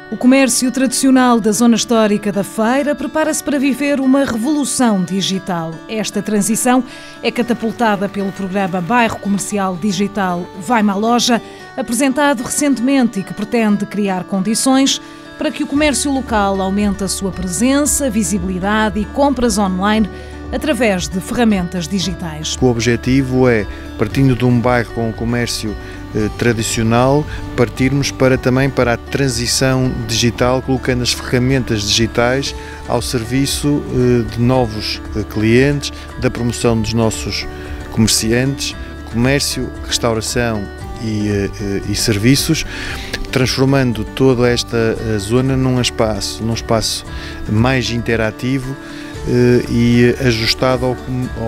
O comércio tradicional da zona histórica da Feira prepara-se para viver uma revolução digital. Esta transição é catapultada pelo programa Bairro Comercial Digital Vai-me à Loja, apresentado recentemente e que pretende criar condições para que o comércio local aumente a sua presença, visibilidade e compras online através de ferramentas digitais. O objetivo é, partindo de um bairro com um comércio tradicional, partirmos também para a transição digital, colocando as ferramentas digitais ao serviço de novos clientes, da promoção dos nossos comerciantes, comércio, restauração e serviços, transformando toda esta zona num espaço mais interativo e ajustado ao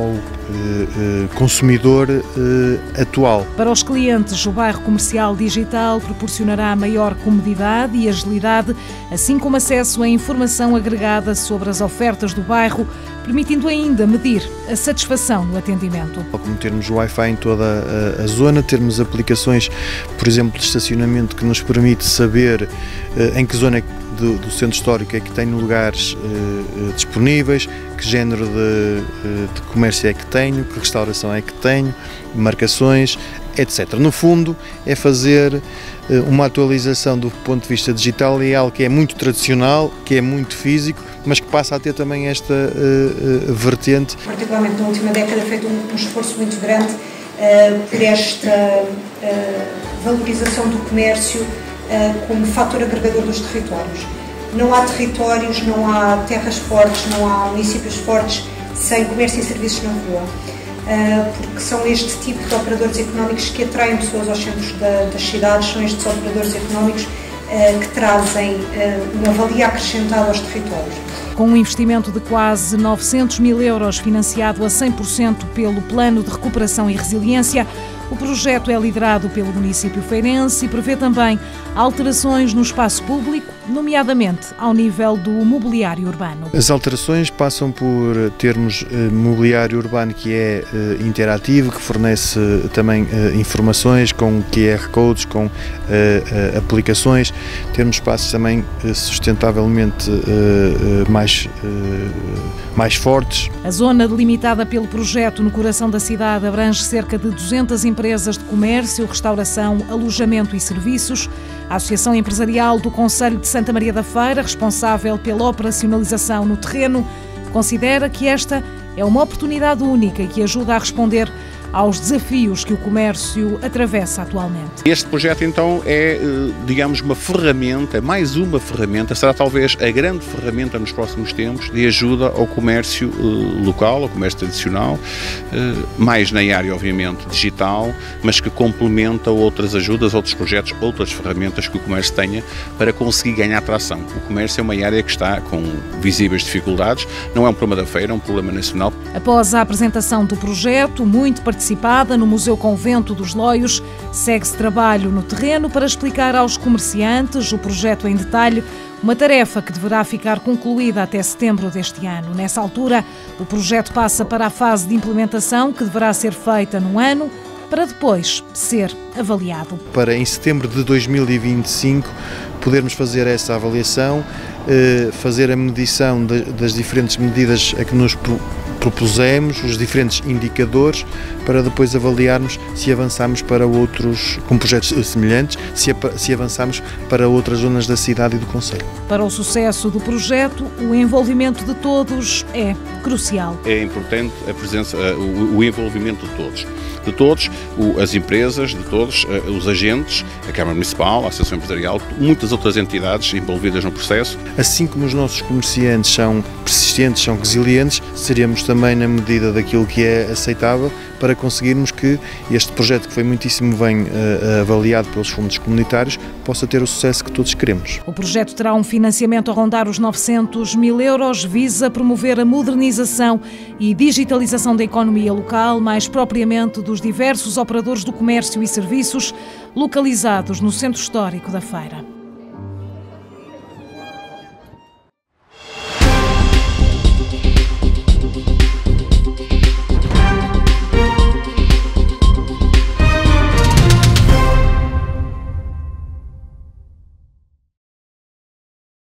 consumidor atual. Para os clientes, o bairro comercial digital proporcionará maior comodidade e agilidade, assim como acesso a informação agregada sobre as ofertas do bairro, permitindo ainda medir a satisfação no atendimento. Como termos Wi-Fi em toda a zona, termos aplicações, por exemplo, de estacionamento que nos permite saber em que zona do centro histórico é que tenho lugares disponíveis, que género de comércio é que tenho, que restauração é que tenho, marcações, etc. No fundo, é fazer uma atualização do ponto de vista digital e é algo que é muito tradicional, que é muito físico, mas que passa a ter também esta vertente. Particularmente na última década, feito um esforço muito grande por esta valorização do comércio como fator agregador dos territórios. Não há territórios, não há terras fortes, não há municípios fortes sem comércio e serviços na rua, porque são este tipo de operadores económicos que atraem pessoas aos centros das cidades, são estes operadores económicos que trazem uma valia acrescentada aos territórios. Com um investimento de quase 900 mil euros financiado a 100% pelo Plano de Recuperação e Resiliência, o projeto é liderado pelo município feirense e prevê também alterações no espaço público, nomeadamente ao nível do mobiliário urbano. As alterações passam por termos mobiliário urbano que é interativo, que fornece também informações com QR Codes, com aplicações, termos espaços também sustentavelmente mais fortes. A zona delimitada pelo projeto no coração da cidade abrange cerca de 200 empresas de comércio, restauração, alojamento e serviços. A Associação Empresarial do Concelho de Santa Maria da Feira, responsável pela operacionalização no terreno, considera que esta é uma oportunidade única e que ajuda a responder aos desafios que o comércio atravessa atualmente. Este projeto então é, digamos, uma ferramenta, mais uma ferramenta, será talvez a grande ferramenta nos próximos tempos de ajuda ao comércio local, ao comércio tradicional, mais na área obviamente digital, mas que complementa outras ajudas, outros projetos, outras ferramentas que o comércio tenha para conseguir ganhar tração. O comércio é uma área que está com visíveis dificuldades, não é um problema da feira, é um problema nacional. Após a apresentação do projeto, muito participada no Museu Convento dos Loios, segue-se trabalho no terreno para explicar aos comerciantes o projeto em detalhe, uma tarefa que deverá ficar concluída até setembro deste ano. Nessa altura, o projeto passa para a fase de implementação, que deverá ser feita num ano, para depois ser avaliado. Para em setembro de 2025 podermos fazer essa avaliação, fazer a medição das diferentes medidas a que nos propusemos, os diferentes indicadores, para depois avaliarmos se avançamos para outros, com projetos semelhantes, se avançamos para outras zonas da cidade e do concelho. Para o sucesso do projeto, o envolvimento de todos é crucial. É importante a presença, o envolvimento de todos, as empresas, de todos os agentes, a Câmara Municipal, a Associação Empresarial, muitas outras entidades envolvidas no processo. Assim como os nossos comerciantes são persistentes, são resilientes, seremos também na medida daquilo que é aceitável para conseguirmos que este projeto, que foi muitíssimo bem avaliado pelos fundos comunitários, possa ter o sucesso que todos queremos. O projeto terá um financiamento a rondar os 900 mil euros, visa promover a modernização e digitalização da economia local, mais propriamente dos diversos operadores do comércio e serviços localizados no centro histórico da Feira.